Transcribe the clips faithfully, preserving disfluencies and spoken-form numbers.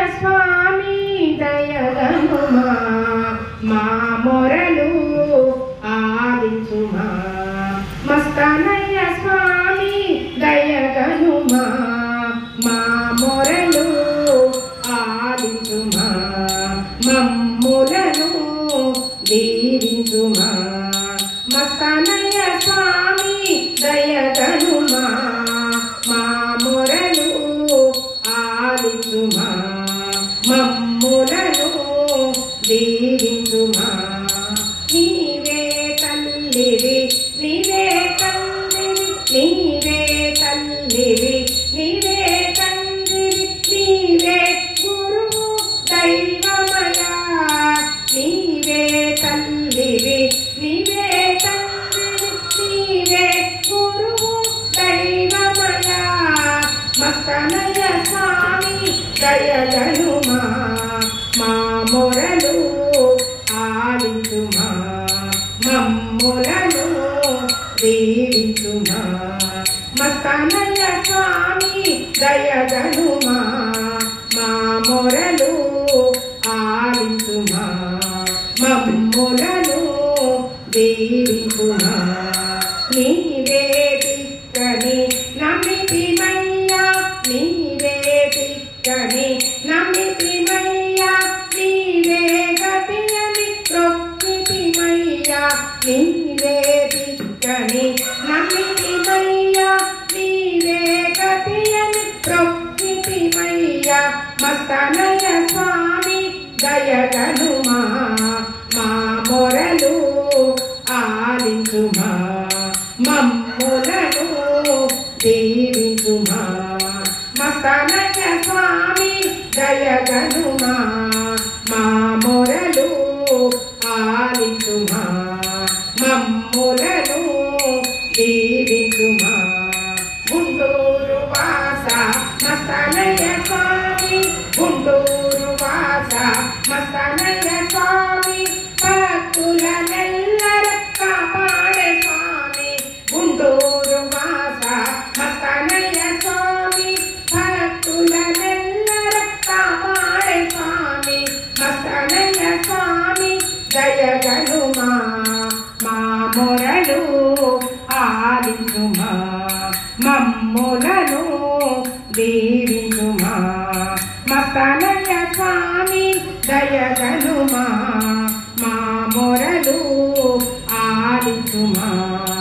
స్వామి దయగనుమా మా మొరలు ఆలించుమా మస్తానయ్య స్వామి దయగనుమా మా మొరలు ఆలించుమా మమ్ములను దీవించుమా మస్తానయ్య స్వామి దయగనుమా మా మొరలు ఆలించుమా మమ్ములను దీవించుమా నీవే తల్లివి నీవే తల్లివి నీవే తల్లివి నీవే తండ్రివి నీవే గురువు దైవమయా నీవే తల్లివి నీవే తండ్రివి నీవే గురువు దైవమయా మస్తానయ్య స్వామి దయగనుమా మా మొరలు ఆలించుమా మమ్ములను దీవించుమా మస్తానయ్య స్వామి దయగనుమా మా మొరలు ఆలించుమా మమ్ములను దీవించుమా నీవే దిక్కని నమ్మితిమయ్యా నీవే దిక్కని నమ్మితిమయ్యా నీవే గతి అని ప్రొక్కితిమయ్యా నీవే దిక్కని నమ్మితిమయ్యా నీవే గతి అని ప్రొక్కితిమయ్యా మస్తానయ్య స్వామి దయగనుమా మా మొరలు ఆలించుమా మమ్ములను దీవించుమా మస్తానయ్య స్వామి దయగనుమా మా మొరలు ఆలించుమా మమ్ములను దీవించుమా గుంటూరు వాస మస్తానయ్య స్వామి గుంటూరు వాస మస్తానయ్య స్వామి భక్తులనెల్లర కాపాడే స్వామి గుంటూరు వాస మస్తానయ్య స్వామి భక్తులనెల్లర కాపాడే స్వామి మస్తానయ్య స్వామి దయగనుమా మా మొరలు ఆలించుమా మమ్ములను దీవించుమా మస్తానయ్య స్వామి దయగనుమా మా మొరలు ఆలించుమా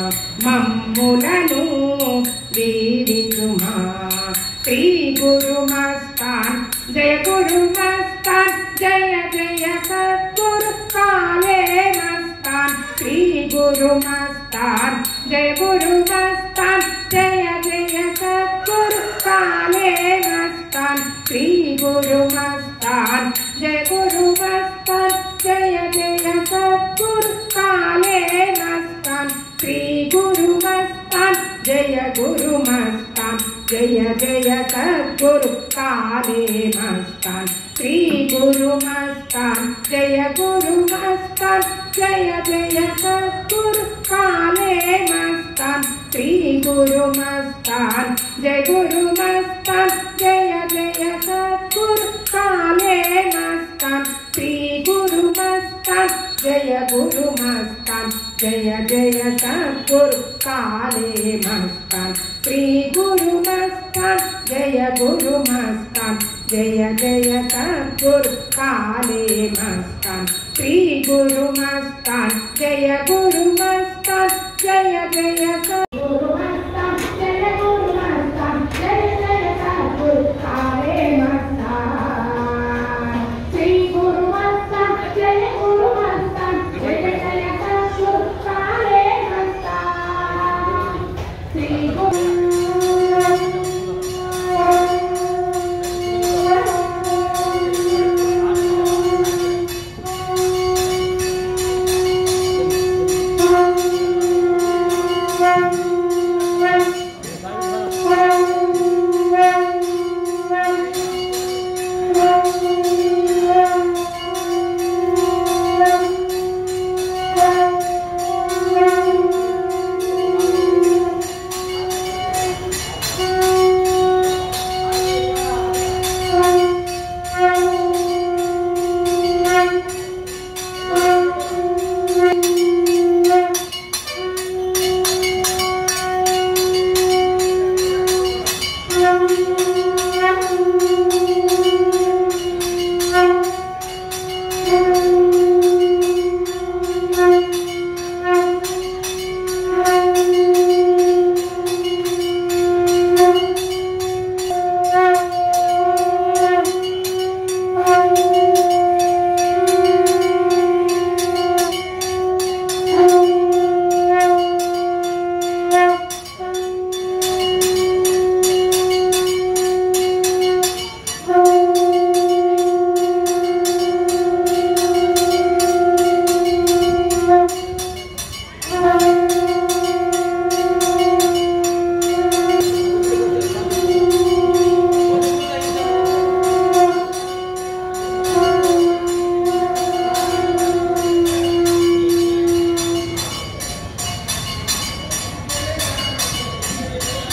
మమ్ములను దీవించుమా శ్రీ గురు మస్తాన్ జయ గురు మస్తాన్ జయ జయ సద్గురు కాలే మస్తాన్ శ్రీ గురు మస్తాన్ జయ గురు మస్తాన్ జయ జయ సద్గురు కాలే మస్తాన్ శ్రీ గురు మస్తాన్ జయ గురు మస్తాన్ జయ జయ సద్గురు కాలే మస్తాన్ శ్రీ గురు మస్తాన్ జయ గురు మస్తాన్ జయ జయ సద్గురు కాలే మస్తాన్ శ్రీ గురు మస్తాన్ జయ గురు మస్తాన్ జయ జయ సద్గురు కాలే మస్తాన్ శ్రీ గురు మస్తాన్ జయ గురు మస్తాన్ జయ జయ సద్గురు కాలే మస్తాన్ శ్రీ గురు మస్తాన్ జయ గురు మస్తాన్ జయ జయ సద్గురు కాలే మస్తాన్ శ్రీ గురు మస్తాన్ జయ గురు మస్తాన్ జయ జయ సద్గురు కాలే మస్తాన్ శ్రీ గురు మస్తాన్ జయ గురు మస్తాన్ జయ జయ సద్గురు మస్తాన్ జయ గురు మస్తాన్ జయ జయ సద్గురు కాలే మస్తాన్ శ్రీ గురు మస్తాన్ జయ గురు మస్తాన్ జయ జయ సద్గురు కాలే మస్తాన్ శ్రీ గురు Thank you.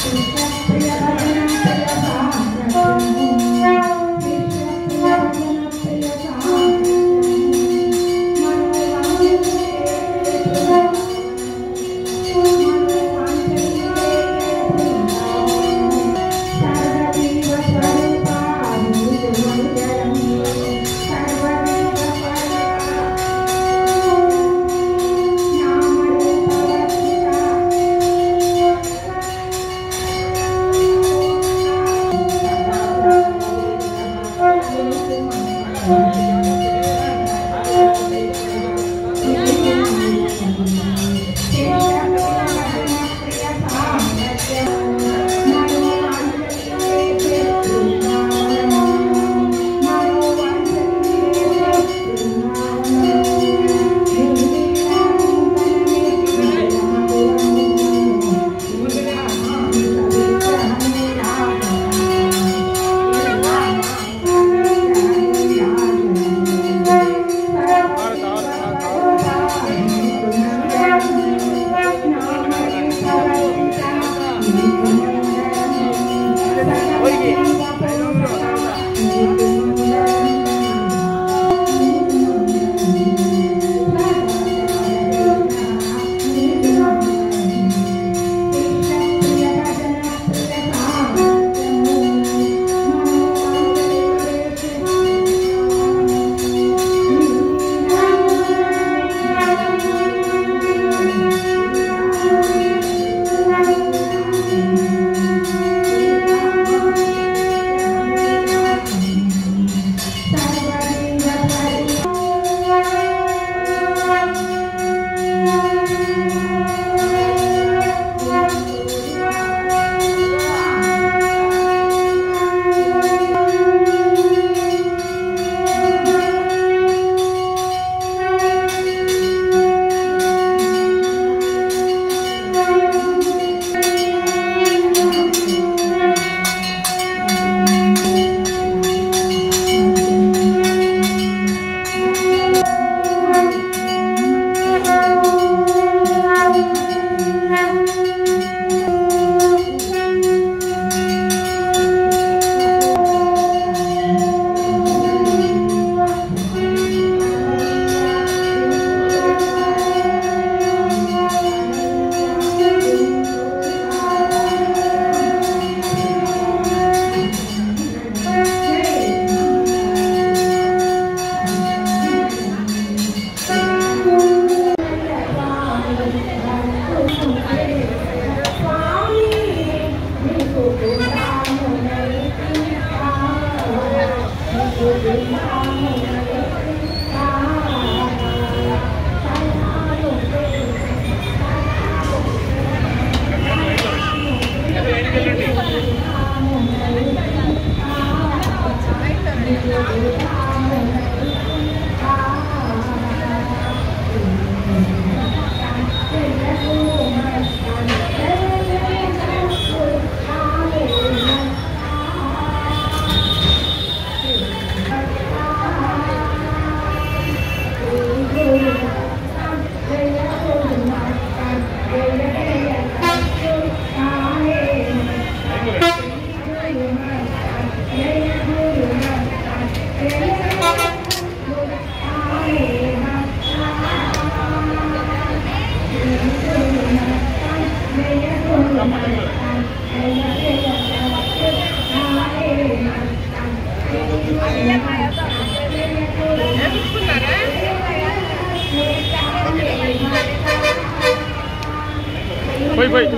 పోయి పోయి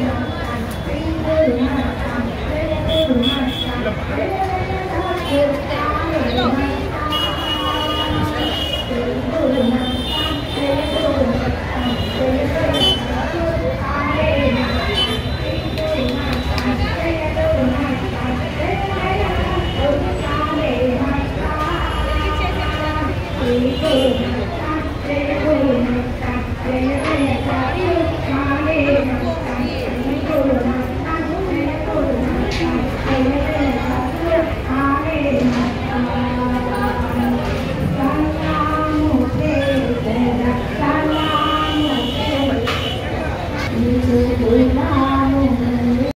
Thank you.